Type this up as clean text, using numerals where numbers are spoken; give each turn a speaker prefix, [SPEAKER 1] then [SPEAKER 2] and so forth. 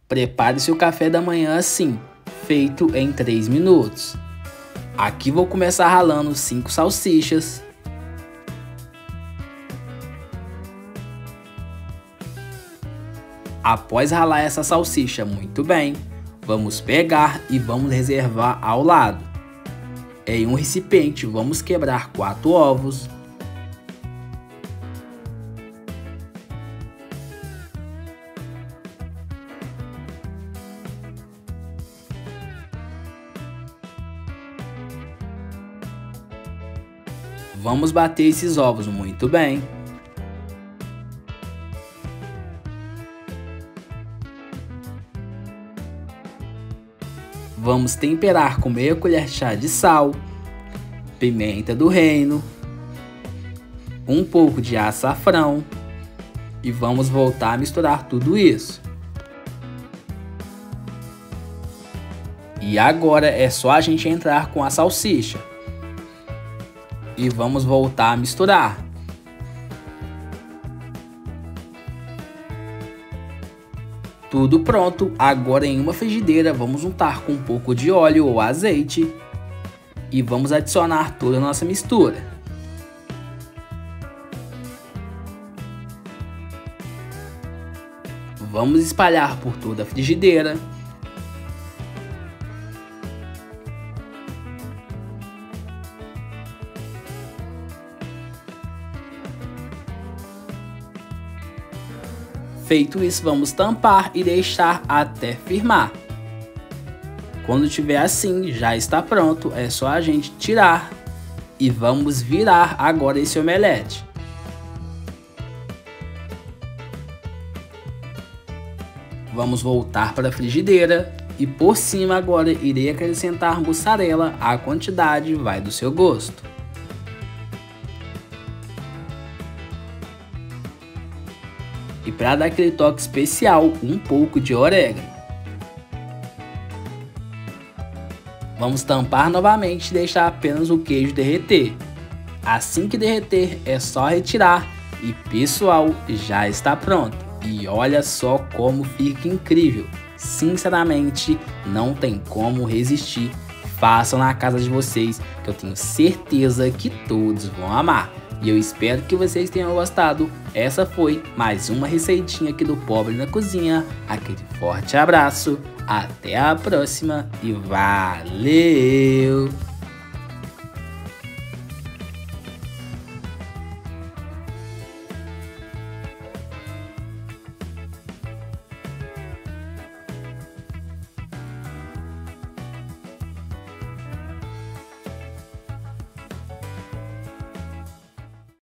[SPEAKER 1] Prepare seu café da manhã assim, feito em 3 minutos. Aqui vou começar ralando 5 salsichas. Após ralar essa salsicha muito bem, vamos pegar e vamos reservar ao lado. Em um recipiente vamos quebrar 4 ovos. Vamos bater esses ovos muito bem. Vamos temperar com meia colher de chá de sal, pimenta do reino, um pouco de açafrão e vamos voltar a misturar tudo isso. E agora é só a gente entrar com a salsicha. E vamos voltar a misturar. Tudo pronto, agora em uma frigideira vamos untar com um pouco de óleo ou azeite. E vamos adicionar toda a nossa mistura. Vamos espalhar por toda a frigideira. Feito isso, vamos tampar e deixar até firmar. Quando tiver assim, já está pronto, é só a gente tirar e vamos virar agora esse omelete. Vamos voltar para a frigideira e por cima agora irei acrescentar mussarela, a quantidade vai do seu gosto. E para dar aquele toque especial, um pouco de orégano. Vamos tampar novamente e deixar apenas o queijo derreter. Assim que derreter, é só retirar e pessoal, já está pronto. E olha só como fica incrível. Sinceramente, não tem como resistir. Façam na casa de vocês, que eu tenho certeza que todos vão amar. E eu espero que vocês tenham gostado. Essa foi mais uma receitinha aqui do Pobre na Cozinha. Aquele forte abraço, até a próxima e valeu!